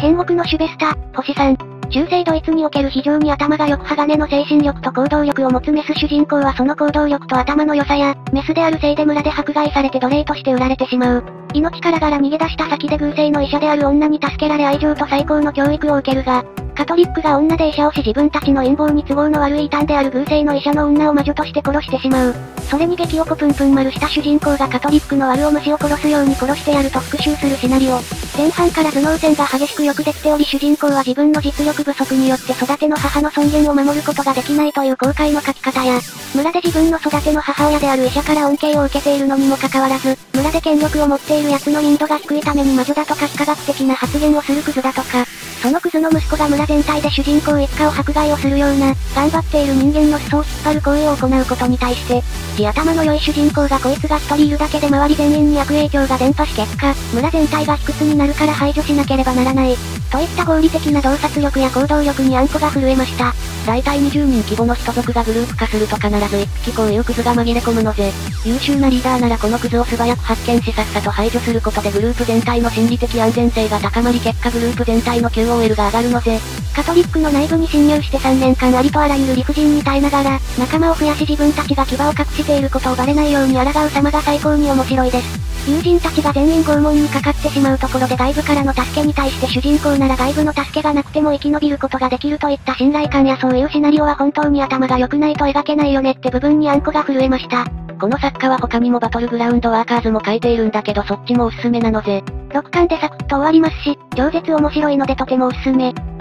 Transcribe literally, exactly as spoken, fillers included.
剣国のシュベスタ、星さん。中世ドイツにおける非常に頭が良く鋼の精神力と行動力を持つメス主人公はその行動力と頭の良さや、メスであるせいで村で迫害されて奴隷として売られてしまう。命からがら逃げ出した先で偶性の医者である女に助けられ愛情と最高の教育を受けるが、カトリックが女で医者をし自分たちの陰謀に都合の悪い異端である偶性の医者の女を魔女として殺してしまう。それに激おこぷんぷん丸した主人公がカトリックの悪を虫を殺すように殺してやると復讐するシナリオ。前半から頭脳戦が激しくよくできており主人公は自分の実力不足によって育ての母の尊厳を守ることができないという後悔の書き方や、村で自分の育ての母親である医者から恩恵を受けているのにもかかわらず、村で権力を持っている奴の民度が低いために魔女だとか非科学的な発言をするクズだとか、そのクズの息子が村全体で主人公一家を迫害をするような、頑張っている人間の裾を引っ張る行為を行うことに対して、地頭の良い主人公がこいつが一人いるだけで周り全員に悪影響が伝播し結果、村全体が卑屈になるから排除しなければならない。といった合理的な洞察力や行動力にあんこが震えました。 だいたいにじゅうにん規模の人族がグループ化すると必ず一匹こういうクズが紛れ込むのぜ。優秀なリーダーならこのクズを素早く発見しさっさと排除することでグループ全体の心理的安全性が高まり結果グループ全体の キューオーエル が上がるのぜ。 カトリックの内部に侵入してさんねんかんありとあらゆる理不尽に耐えながら、仲間を増やし自分たちが牙を隠していることをバレないように抗う様が最高に面白いです。友人たちが全員拷問にかかってしまうところで外部からの助けに対して主人公なら外部の助けがなくても生き延びることができるといった信頼感やそういうシナリオは本当に頭が良くないと描けないよねって部分にあんこが震えました。 この作家は他にもバトルグラウンドワーカーズも書いているんだけどそっちもおすすめなのぜ。 ろっかんでサクッと終わりますし、超絶面白いのでとてもおすすめ。